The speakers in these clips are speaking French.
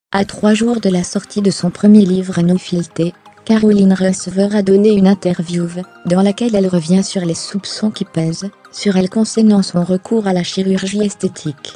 À 3 jours de la sortie de son premier livre No Filter, Caroline Receveur a donné une interview dans laquelle elle revient sur les soupçons qui pèsent sur elle concernant son recours à la chirurgie esthétique.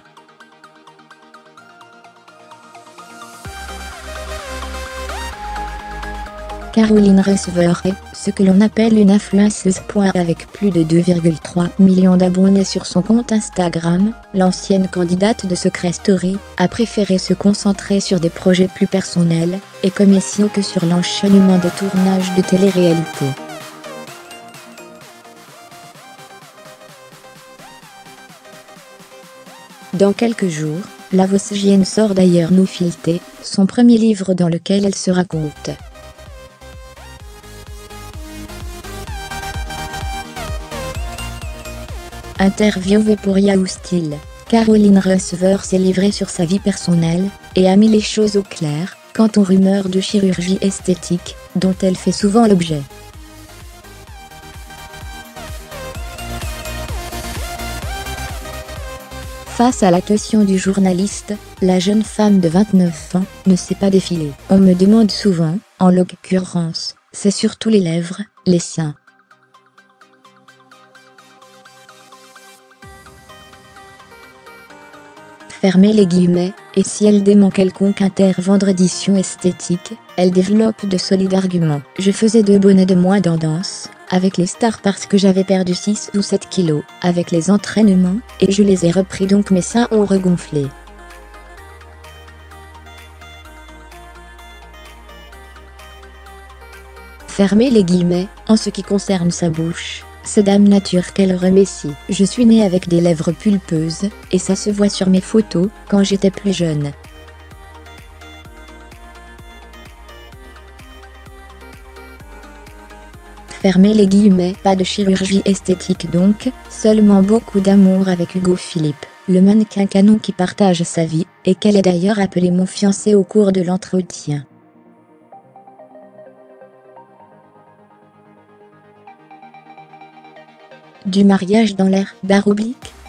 Caroline Receveur est ce que l'on appelle une influenceuse. Avec plus de 2,3 millions d'abonnés sur son compte Instagram, l'ancienne candidate de Secret Story a préféré se concentrer sur des projets plus personnels et commerciaux que sur l'enchaînement de tournages de télé-réalité. Dans quelques jours, la Vosgienne sort d'ailleurs No Filter, son premier livre dans lequel elle se raconte. Interviewée pour Yahoo Style, Caroline Receveur s'est livrée sur sa vie personnelle et a mis les choses au clair quant aux rumeurs de chirurgie esthétique dont elle fait souvent l'objet. Face à la question du journaliste, la jeune femme de 29 ans ne s'est pas défilée. On me demande souvent, en l'occurrence, c'est surtout les lèvres, les seins. Fermez les guillemets, et si elle dément quelconque intervendre d'édition esthétique, elle développe de solides arguments. Je faisais 2 bonnets de moins en danse, avec les stars parce que j'avais perdu 6 ou 7 kilos, avec les entraînements, et je les ai repris donc mes seins ont regonflé. Fermez les guillemets, en ce qui concerne sa bouche. C'est Dame Nature qu'elle remercie. Je suis née avec des lèvres pulpeuses, et ça se voit sur mes photos, quand j'étais plus jeune. Fermez les guillemets. Pas de chirurgie esthétique donc, seulement beaucoup d'amour avec Hugo Philippe, le mannequin canon qui partage sa vie, et qu'elle est d'ailleurs appelée mon fiancé au cours de l'entretien. Du mariage dans l'air, barre oblique.